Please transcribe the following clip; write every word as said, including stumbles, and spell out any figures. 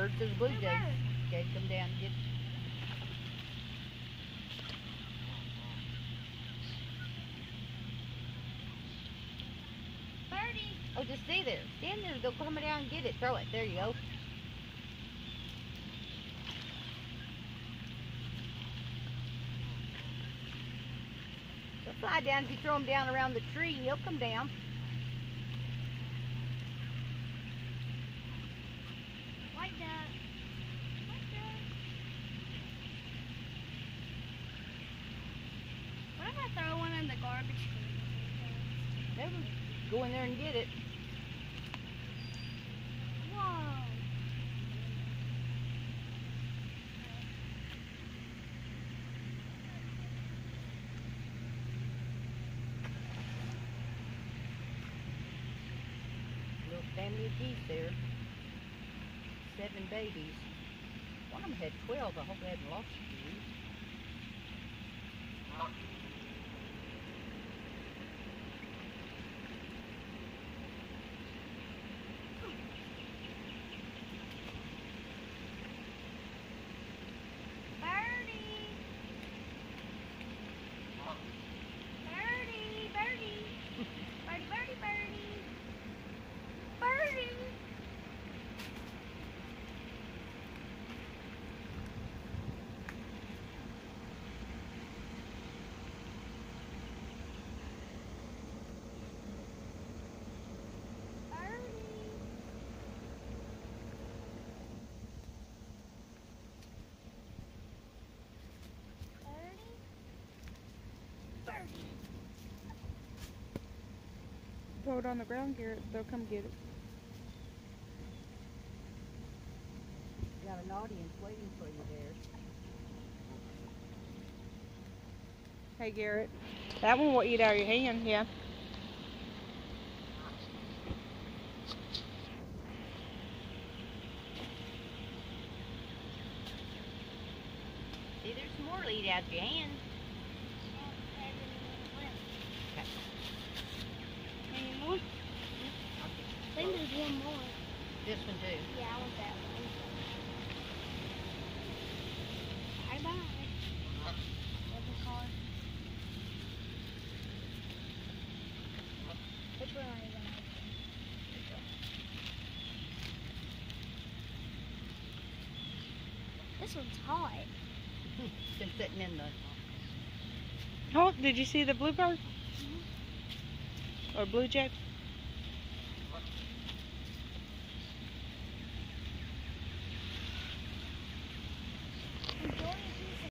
birds, those blue jays. Okay, come down and get. Birdie. Oh, just stay there. Stand there. They'll come down and get it. Throw it. There you go. They'll fly down if you throw them down around the tree. They'll come down. Like that. Like that. What if I throw one in the garbage can? Never go in there and get it. Whoa. Little family of geese there. Seven babies. One of them had twelve. I hope they hadn't lost you. Throw it on the ground, Garrett. They'll come get it. You got an audience waiting for you there. Hey, Garrett. That one will eat out of your hand, yeah. See, there's some more eat out of your hand. Any more? I think there's one more. This one too. Yeah, I want that one. Bye bye. Double card. Which one are you gonna open? This one's hot. Been sitting in the. Oh, did you see the bluebird? Or blue jay?